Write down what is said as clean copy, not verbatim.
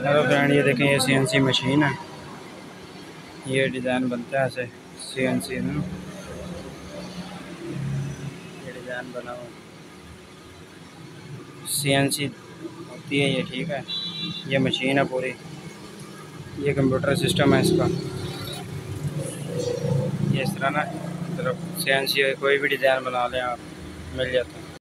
Hello friend, ये देखें, ये सीएनसी मशीन है। ये डिज़ाइन बनता है ऐसे सीएनसी में। ये डिज़ाइन बना हुआ सीएनसी होती है ये, ठीक है। ये मशीन है पूरी, ये कंप्यूटर सिस्टम है इसका। ये इस तरह ना, मतलब सीएनसी कोई भी डिज़ाइन बना लें आप, मिल जाता है।